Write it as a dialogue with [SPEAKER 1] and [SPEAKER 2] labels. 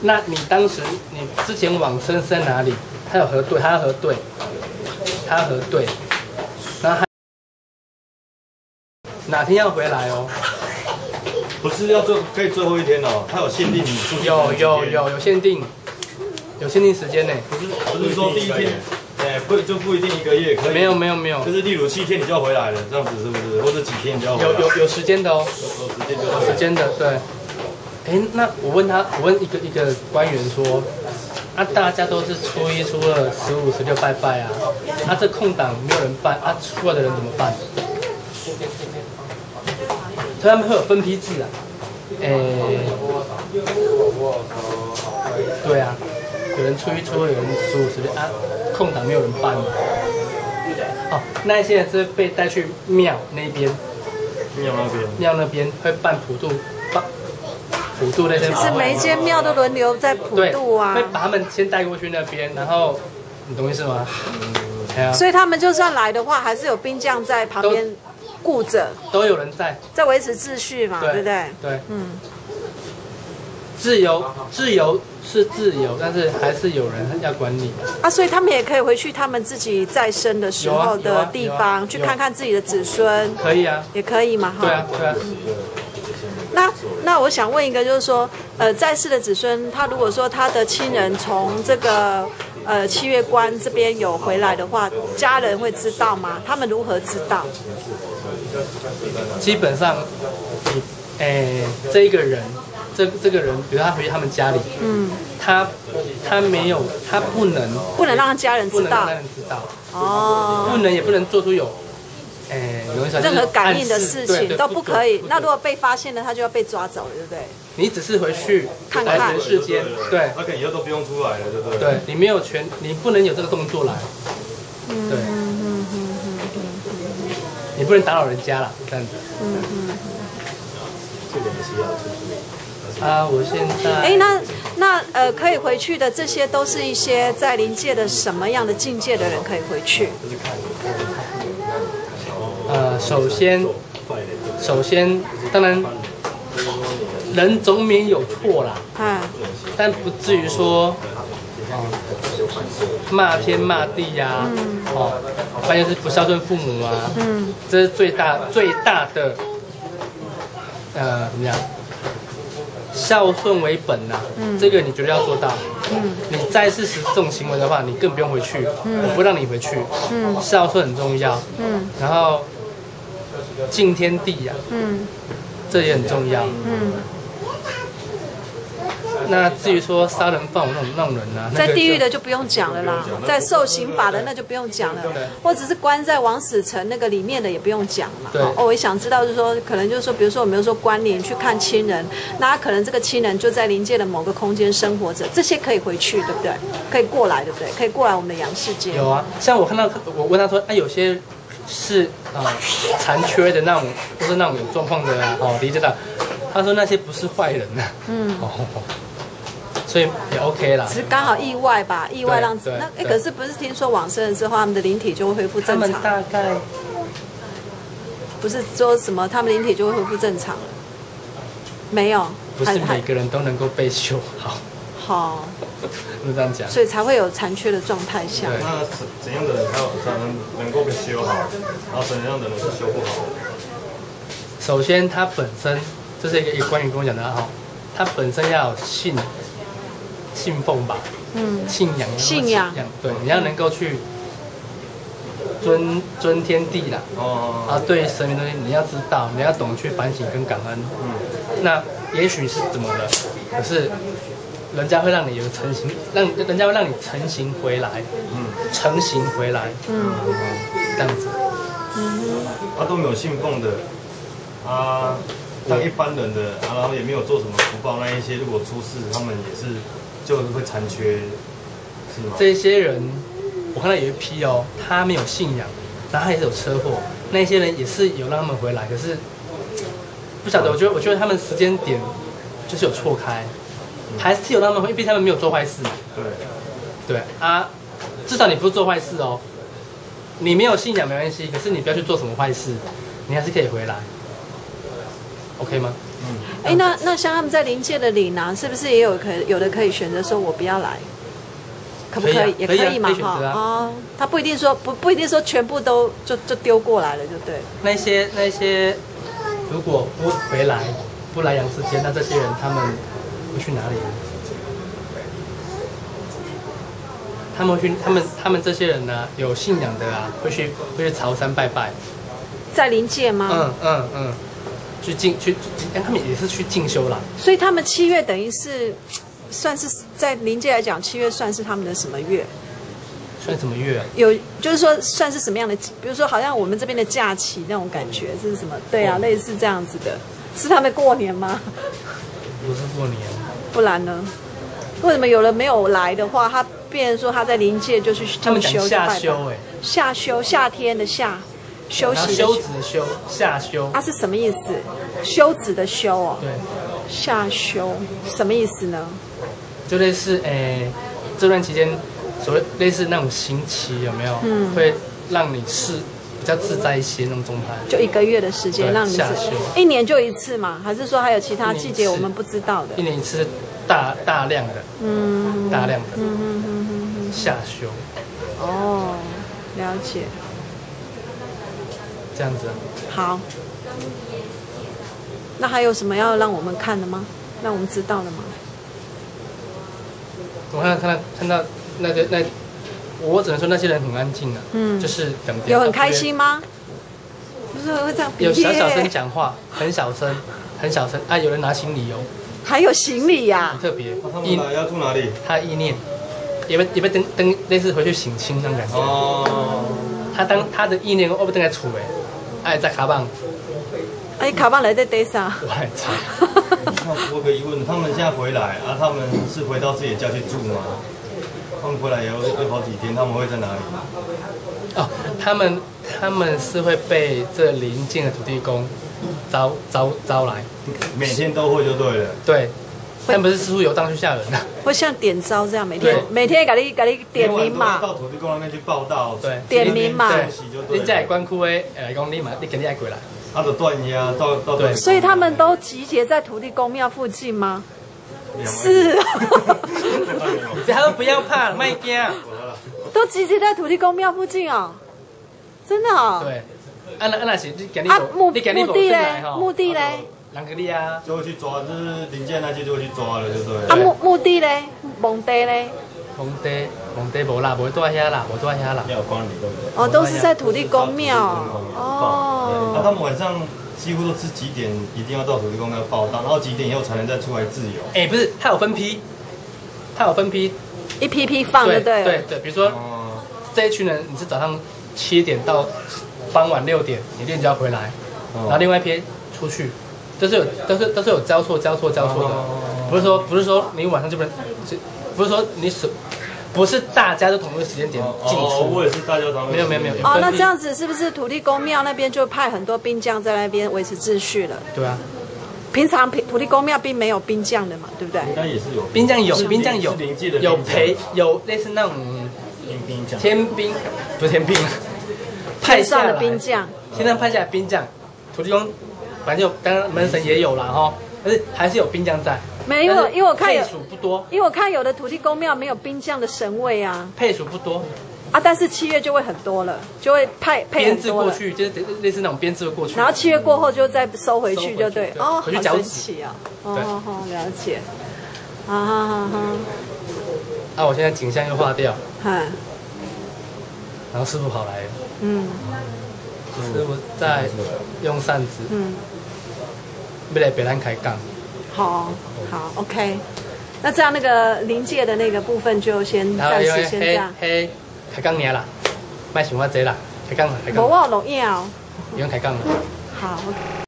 [SPEAKER 1] 那你当时你之前往生是在哪里？他有核对，他要核对，然后他哪天要回来哦？
[SPEAKER 2] 不是要可以最后一天哦，他有限定你出去。
[SPEAKER 1] 有限定时间呢。
[SPEAKER 2] 不是说第一天，不一定1个月可以。
[SPEAKER 1] 没有，
[SPEAKER 2] 就是例如7天你就要回来了，这样子是不是？或者几天你就要回来？
[SPEAKER 1] 有时间的哦，有时间的，对。哎，那我问一个官员说，啊，大家都是初1、初2、15、16拜拜啊，啊，这空档没有人办，啊，出来的人怎么办？所以他们会有分批制啊，对啊，有人初1、初2，有人15、16啊，空档没有人办。哦，那一些人是被带去庙那边会办普渡那些。
[SPEAKER 3] 其实每一间庙都轮流在普渡啊。
[SPEAKER 1] 会把他们先带过去那边，然后你懂意思吗？
[SPEAKER 3] 所以他们就算来的话，还是有兵将在旁边顾着，
[SPEAKER 1] 都有人在
[SPEAKER 3] 维持秩序嘛，对不对？
[SPEAKER 1] 对，自由是自由，但是还是有人要管理
[SPEAKER 3] 啊，所以他们也可以回去他们自己在生的时候的地方，去看看自己的子孙。
[SPEAKER 1] 可以啊，
[SPEAKER 3] 也可以嘛，哈。
[SPEAKER 1] 对啊。
[SPEAKER 3] 那我想问一个，就是说，在世的子孙，他如果说他的亲人从这个7月关这边有回来的话，家人会知道吗？他们如何知道？
[SPEAKER 1] 基本上，这个人，比如他回他们家里，他不能
[SPEAKER 3] 让家人知道，哦，
[SPEAKER 1] 也不能做出
[SPEAKER 3] 任何感应的事情都不可以。那如果被发现了，他就要被抓走了，对不对？
[SPEAKER 1] 你只是回去
[SPEAKER 3] 看看
[SPEAKER 1] 世间，对。
[SPEAKER 2] 他可能以后都不用出来了，对不对？
[SPEAKER 1] 对，你没有你不能有这个动作来，对。你不能打扰人家了，这样子。
[SPEAKER 2] 这个也是要出去。
[SPEAKER 1] 啊，我现在。
[SPEAKER 3] 那可以回去的，这些都是一些在灵界的什么样的境界的人可以回去？首先，当然，人总免有错啦，但不至于说，骂天骂地呀，关键是不孝顺父母啊，这是最大的，怎么样？孝顺为本呐，这个你绝对要做到。你再是使这种行为的话，你更不用回去，我不让你回去。孝顺很重要。然后敬天地呀，这也很重要。那至于说杀人放火那种人啊， 在地狱的就不用讲了啦，在受刑法的那就不用讲了，或者是关在王死城那个里面的也不用讲嘛。我也想知道，就是说，可能就是说，比如说我们说关灵去看亲人，那可能这个亲人就在灵界的某个空间生活着，这些可以回去，对不对？可以过来，对不对？可以过来我们的阳世界。
[SPEAKER 1] 有啊，像我看到我问他说，有些是残缺的那种，或是那种有状况的理解到，他说那些不是坏人呐。所以也 OK 啦，
[SPEAKER 3] 只是刚好意外吧，意外让那可是不是听说往生了之后，他们的灵体就会恢复正常？
[SPEAKER 1] 他们大概
[SPEAKER 3] 不是说什么他们灵体就会恢复正常了？没有，
[SPEAKER 1] 不是每个人都能够被修好。
[SPEAKER 3] 好，
[SPEAKER 1] 是这样讲，
[SPEAKER 3] 所以才会有残缺的状态下。
[SPEAKER 2] 那怎样的人才能够被修好？然后怎样的人是修不好？
[SPEAKER 1] 首先，他本身这是一个官员跟我讲的他本身要有信奉吧，信仰，对，你要能够去尊天地啦，对神明东西你要知道，你要懂去反省跟感恩，那也许是怎么了，可是人家会让你有成型，人家会让你成型回来，成型回来，这样子，
[SPEAKER 2] 他都没有信奉的，像一般人的，然后也没有做什么福报，那一些如果出事，他们也是就是会残缺，是吗？
[SPEAKER 1] 这些人，我看到有一批他没有信仰，然后他也是有车祸，那些人也是有让他们回来，可是不晓得，我觉得他们时间点就是有错开，还是有让他们回，毕竟他们没有做坏事。对啊，至少你不是做坏事哦，你没有信仰没关系，可是你不要去做什么坏事，你还是可以回来。OK 吗？
[SPEAKER 4] 哎，那像他们在临界的领啊，是不是也有的可以选择说我不要来，可不可以？
[SPEAKER 1] 可以啊
[SPEAKER 4] 也可以嘛
[SPEAKER 1] 可以选择啊
[SPEAKER 4] 哦，他不一定说不一定说全部都就丢过来了，就对。
[SPEAKER 1] 那些如果不回来不来阳世间，那这些人他们会去哪里？他们会去他们这些人呢，有信仰的啊，会去朝山拜拜。
[SPEAKER 4] 在临界吗？
[SPEAKER 1] 他们也是去进修啦。
[SPEAKER 4] 所以他们7月等于是算是在临界来讲，7月算是他们的什么月？
[SPEAKER 1] 算什么月啊？
[SPEAKER 4] 有，就是说算是什么样的？比如说，好像我们这边的假期那种感觉，这是什么？对啊，类似这样子的，是他们过年吗？
[SPEAKER 1] 不是过年，
[SPEAKER 4] 不然呢？为什么有人没有来的话，他变成说他在临界就去
[SPEAKER 1] 他们讲
[SPEAKER 4] 修
[SPEAKER 1] 下修哎，
[SPEAKER 4] 下修夏天的夏，休息的
[SPEAKER 1] 休止的休，下修。
[SPEAKER 4] 它是什么意思？休止的休哦。
[SPEAKER 1] 对。
[SPEAKER 4] 下修什么意思呢？
[SPEAKER 1] 就类似这段期间，所谓类似那种刑期有没有？会让你比较自在一些那种状态。
[SPEAKER 4] 就1个月的时间让你
[SPEAKER 1] 下修。
[SPEAKER 4] 1年就1次嘛？还是说还有其他季节我们不知道的？
[SPEAKER 1] 1年1次大量的。大量的。下修。
[SPEAKER 4] 哦，了解。
[SPEAKER 1] 这样子。
[SPEAKER 4] 好。那还有什么要让我们看的吗？让我们知道的吗？
[SPEAKER 1] 我看到我只能说那些人很安静啊，就是等。
[SPEAKER 4] 有很开心吗？不是会这样。
[SPEAKER 1] 有小声讲话，很小声啊！有人拿行李哦。
[SPEAKER 4] 还有行李呀。
[SPEAKER 1] 很特别。
[SPEAKER 2] 他们要住哪里？
[SPEAKER 1] 他意念，也被登类似回去省亲那种感觉。哦。他的意念我不登在厝诶，哎在卡棒。
[SPEAKER 4] 哎，卡棒来在地上。
[SPEAKER 1] 我还猜。
[SPEAKER 2] 那我有个疑问，他们现在回来啊，他们是回到自己的家去住吗？他们回来也有好几天，他们会在哪里？
[SPEAKER 1] 哦，他们是会被这邻近的土地公招来，
[SPEAKER 2] 每天都会就对了。
[SPEAKER 1] 对，但不是师傅游荡去吓人的。
[SPEAKER 4] 会像点招这样，每天给你点名嘛。
[SPEAKER 2] 到土地公那边去报道。
[SPEAKER 1] 对，
[SPEAKER 4] 点名嘛。
[SPEAKER 1] 你在关区的来讲，你肯定爱过来。
[SPEAKER 2] 他的断压到对，
[SPEAKER 4] 所以他们都集结在土地公庙附近吗？是。
[SPEAKER 1] 他说不要怕，卖惊。
[SPEAKER 4] 都集结在土地公庙附近哦，真的哦。
[SPEAKER 1] 对。那是你今日
[SPEAKER 4] 目的嘞？目的嘞？
[SPEAKER 1] 人给你啊，
[SPEAKER 2] 就会去抓，就是临界那些就会去抓了，就对。
[SPEAKER 4] 目的嘞？蒙地嘞？
[SPEAKER 1] 蒙地无啦，无住遐啦，无住遐啦。
[SPEAKER 2] 没有管理对不对？
[SPEAKER 4] 哦，都是在土地公庙哦。
[SPEAKER 2] 他们晚上几乎都是几点一定要到土地公庙报到，然后几点以后才能再出来自由。
[SPEAKER 1] 不是，它有分批，一批
[SPEAKER 4] 批放的，对，
[SPEAKER 1] 比如说这一群人，你是早上7点到傍晚6点，你6点就要回来，然后另外一批出去，都是有交错的，不是说你晚上就不能，不是说不是大家都同一个时间点进出。
[SPEAKER 2] 我也是大家同一个。
[SPEAKER 1] 没有。
[SPEAKER 4] 哦，那这样子是不是土地公庙那边就派很多兵将在那边维持秩序了？
[SPEAKER 1] 对啊。
[SPEAKER 4] 平常土地公庙并没有兵将的嘛，对不对？
[SPEAKER 2] 应该也是有
[SPEAKER 1] 兵将有类似那种天兵，不是天兵，
[SPEAKER 4] 派下的兵将。
[SPEAKER 1] 现在派下来兵将，土地公反正当然门神也有啦哈，但是还是有兵将在。
[SPEAKER 4] 没有，因为我看
[SPEAKER 1] 配属不多，
[SPEAKER 4] 因为我看有的土地公庙没有兵将的神位啊，
[SPEAKER 1] 配属不多
[SPEAKER 4] 啊，但是7月就会很多了，就会配
[SPEAKER 1] 编制过去，就是类似那种编制过去，
[SPEAKER 4] 然后7月过后就再收回去，就对，哦，
[SPEAKER 1] 回去
[SPEAKER 4] 好神奇啊，哦，了解，啊，
[SPEAKER 1] 我现在景象又化掉，
[SPEAKER 4] 然
[SPEAKER 1] 后师傅跑来了，师傅在用扇子，要来北兰开杠。好
[SPEAKER 4] ，OK， 那这样那个临界的那个部分就先暂时先这样。
[SPEAKER 1] 开杠尔啦，卖想法济啦，开杠。
[SPEAKER 4] 无我录影哦。
[SPEAKER 1] 用开杠。
[SPEAKER 4] 好。